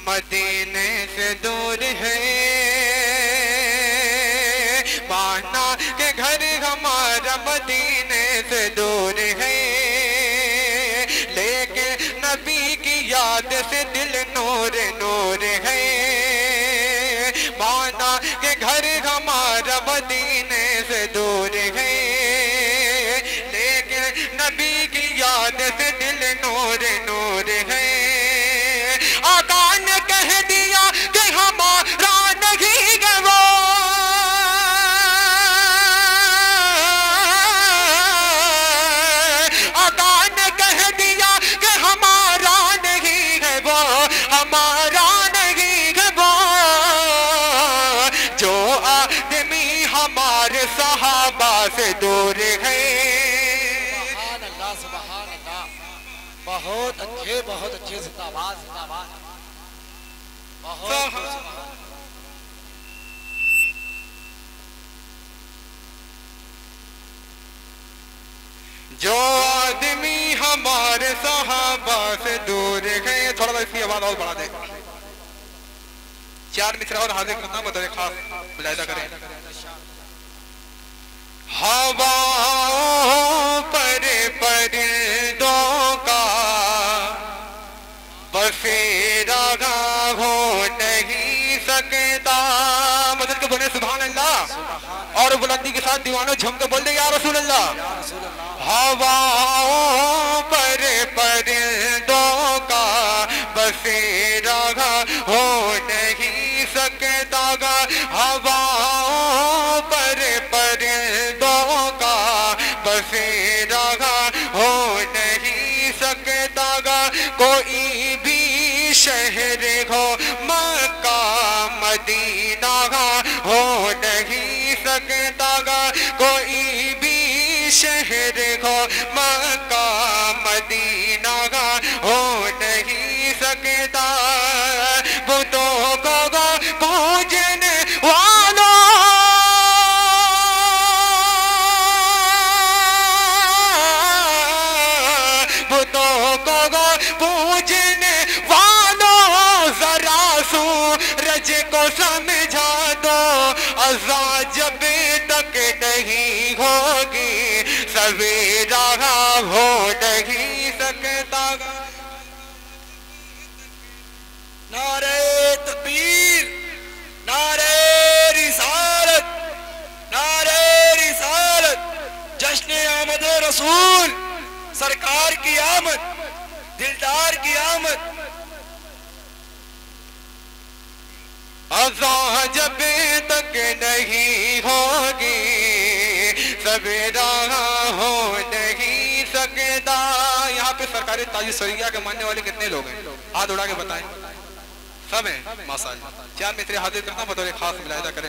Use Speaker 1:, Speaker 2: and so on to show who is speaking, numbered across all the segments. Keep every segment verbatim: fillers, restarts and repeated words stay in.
Speaker 1: مدینے سے دور ہے، مانا کہ گھر ہمارا مدینے سے دور ہے، لیکن نبی کی یاد سے دل نور نور ہے، مانا کہ گھر ہمارا مدینے سے دور ہے، لیکن نبی کی یاد سے دل نور نور ہے۔ آقا نے کہہ دیا کہ ہمارا نہیں ہے وہ، آقا نے کہہ دیا کہ ہمارا نہیں ہے وہ، ہمارا نہیں ہے وہ، جو آدمی ہمارے صحابہ سے دور ہے۔
Speaker 2: سبحان اللہ سبحان اللہ، بہت اچھے بہت اچھے، زندہ باد زندہ باد، بہت
Speaker 1: جو آدمی ہمارے صحابہ سے دور ہے۔ تھوڑا بہت اس کی آواز اور بڑھا دے، چار مصرع اور حاضر کرنا بطور خاص ملاحظہ کریں۔ ہواؤں پر پرندوں کا بسیرا ہو نہیں سکتا، مدد کے بولے سبحان اللہ، اور بلندی کے ساتھ دیوانوں جھم کے بول دے یا رسول اللہ۔ ہواؤں پر پرندوں کا بسیرا ہو نہیں سکتا گا، ہواؤں پر پرندوں کا بسیرا ہو نہیں سکتا گا، کوئی بھی شہر ہو مکہ مدینہ ہو نہیں سکتا گا، کوئی بھی شہر ہو مکہ مدینہ ہو نہیں سکتا، بتوں کو پوجنے والوں بتوں کو پوجنے والوں ذرا سورج کو سمجھا دو، عزا جب تک نہیں ہوگی سویرا ہو نہیں سکتا گا۔
Speaker 2: نعرہ تکبیر، نعرہ رسالت، نعرہ رسالت، جشن آمد رسول، سرکار کی آمد، دلدار کی آمد،
Speaker 1: عزا جب تک نہیں ہوگی سویرا ہو نہیں سکتا۔ یہاں پہ سرکاری تاج سریہ کے ماننے والے کتنے لوگ ہیں؟ ہاتھ اڑا کے بتائیں۔ سب ہیں ماشاءاللہ۔ چار مصرع حاضر کرنا بطور خاص ملاحظہ کریں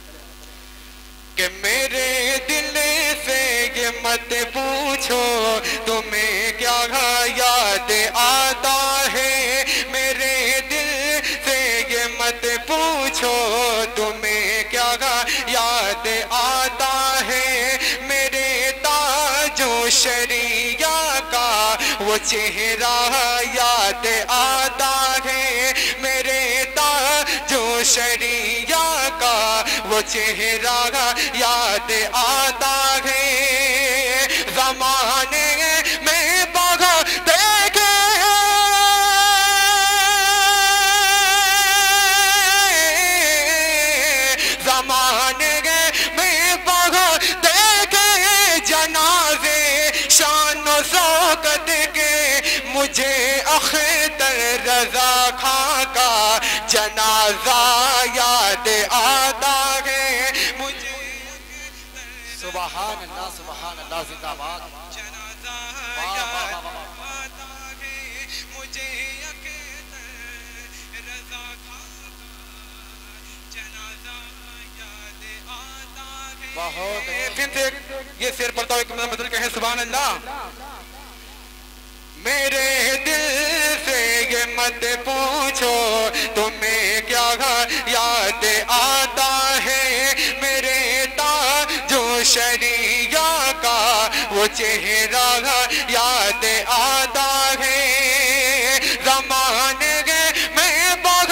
Speaker 1: کہ میرے دل سے یہ مت پوچھو تمہیں کیا یاد آتا ہے، میرے دل سے یہ مت پوچھو تمہیں کیا یاد آتا ہے، میرے تاج و شریعہ کا وہ چہرہ یاد آتا ہے، میرے تاج و شریعہ کا وہ چہرہ یاد آتا ہے، زمانے میں بہت دیکھے زمانے میں بہت دیکھے جنازے شان و شوکت کے، مجھے اختر رضا خاں کا جنازہ یاد آتا ہے، مجھے
Speaker 2: سبحان اللہ سبحان اللہ، زندہ باد،
Speaker 1: جنازہ یاد آتا ہے، مجھے اختر رضا خاں کا جنازہ یاد آتا ہے۔
Speaker 2: بہت
Speaker 1: پھر سے یہ شعر پڑھتا ہوں، ایک مدد کہیں سبحان اللہ۔ میرے دل سے یہ مت پوچھو تمہیں کیا یاد آتا ہے، میرے تاج و شریعہ کا وہ چہرہ یاد آتا ہے، زمانے میں بہت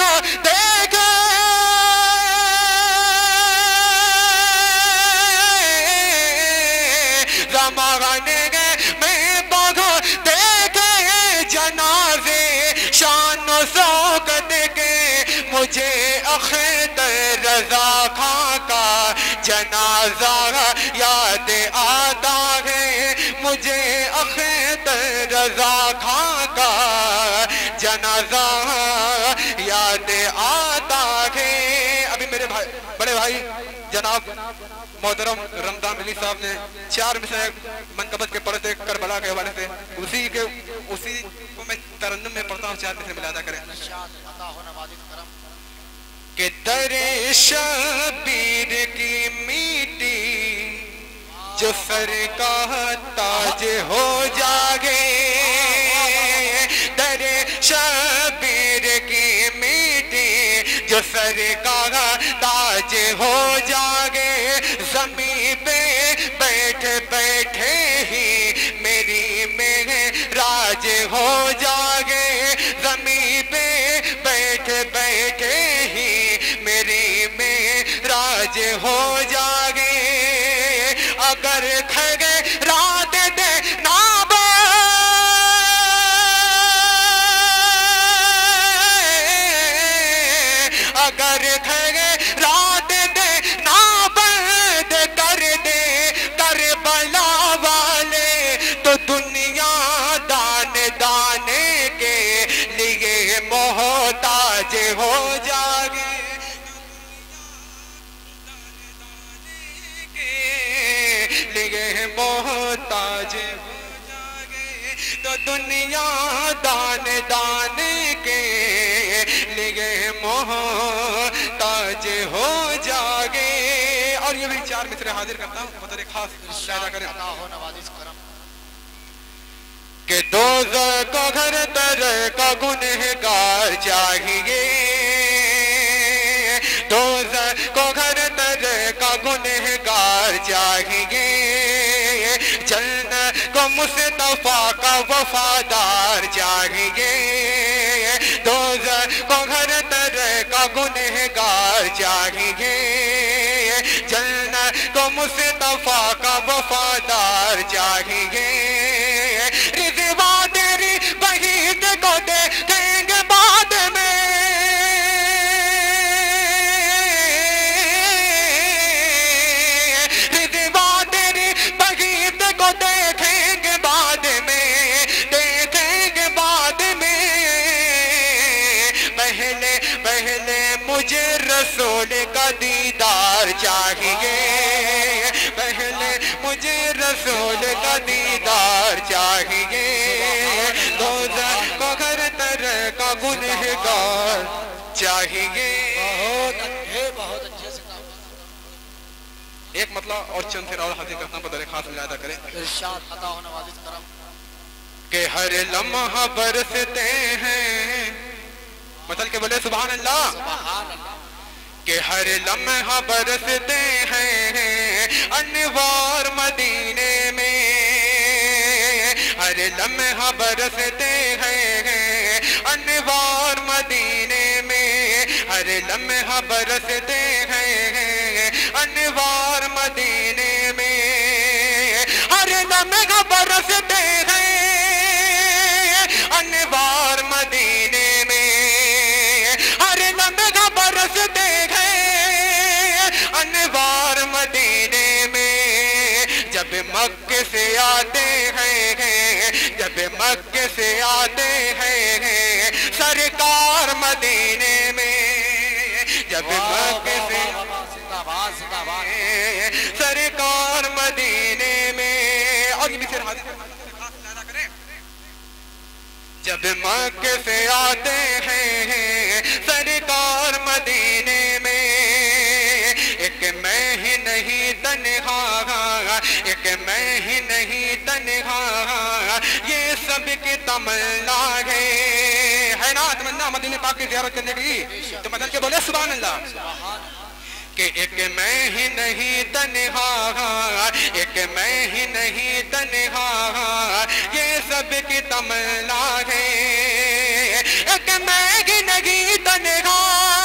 Speaker 1: जमाने में बघो देखे जनाजे शान शौकत के मुझे अख्तर रजा खां का जनाजा याद आता है मुझे अख्तर रजा खां का जनाजा याद आता है। अभी मेरे भाई बड़े भाई जनाब मोहतरम रमजान अली साहब ने चार मिसरे मनकबत के पढ़े थे करबला के हवाले से, उसी के उसी को मैं तरन्नुम में पढ़ता हूँ, चार मिसरे मिलादा करें कि दरे शबीर की मीठी जो सर का ताज हो जागे, दरे शबीर की मीठी जो सर का ताज हो जागे, ज़मीं पे बैठे बैठे ही मेरी मेराज हो जागे, ज़मीं पे बैठे बैठे ही मेरी मेराज हो जागे। अगर खगे रात दे नाब अगर खगे रात दे नाबद कर दे करबला वाले तो दुनिया दाने दाने के लिए मोहताज हो जागे, लिए मोहताज हो जागे तो दुनिया दाने दाने के लिए मोहताज हो जागे। और ये भी चार मिसरे हाजिर करता हूँ, मतलब एक खास शायदा करें कि दोज़ख को घर तर का गुनहगार चाहिए, दोज़ख को घर तर का गुनहगार चाहिए, जन्नत को मुस्तफा का वफादार चाहिए, दोज़ख को घर तर का गुनहगार चाहिए, जन्नत को मुस्तफा का वफादार चाहिए। रिज़वा तेरी बहीद को देखेंगे बाद में, रिज़वा तेरी बहीद को देखेंगे बाद में, देखेंगे बाद में। पहले पहले मुझे रसूल का दीदार चाहिए, पहले मुझे रसूल का दीदार चाहिए, दोज़ख को घर तर का गुनहगार चाहिए।
Speaker 2: बहुत अच्छे बहुत अच्छे से
Speaker 1: एक मतलब और चंद फिर और हाजिर करता हूँ, खास मिलादा करें
Speaker 2: इरशाद अता होने वाली करम
Speaker 1: कि हर लम्हा बरसते हैं, मतलब के बोले सुभान अल्लाह,
Speaker 2: सुभान अल्लाह,
Speaker 1: कि हर लम्हा बरसते हैं अनवार मदीने में, हर लम्हा बरसते हैं अनवार मदीने में, हर लम्हा बरसते हैं अनवार मदीने में, हर लम्हा बरसते हैं अनवार मदीने में, हर लम्हा बरसते हैं अनवार मदीने में। जब मक्के से आते हैं, जब मक्के से आते हैं सरकार मदीने में, जब मक्के से
Speaker 2: जिंदाबाद जिंदाबाद
Speaker 1: सरकार मदीने में। और ये भी फिर हाजिर करें, जब मक्के से आते हैं सरकार मदीने में, एक मैं ही नहीं तन्हा, एक मैं ही नहीं तन्हा, ये सब की तमन्ना है, है ना तमन्ना मदीने पाक की ज़ियारत करने की, तो बदल के बोले सुभान अल्लाह, कि एक मैं ही नहीं तन्हा, एक मैं ही नहीं तन्हा, ये सब की तमन्ना है, एक मैं ही नहीं तन्हा,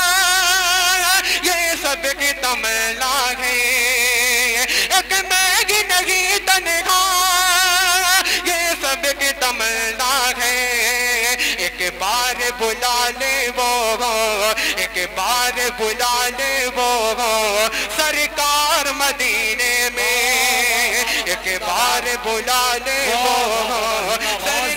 Speaker 1: ये सब की तमन्ना है, एक मैं ही नहीं तन्हा, بلا لے وہ ایک بار بلا لے وہ سرکار مدینے میں ایک بار بلا لے وہ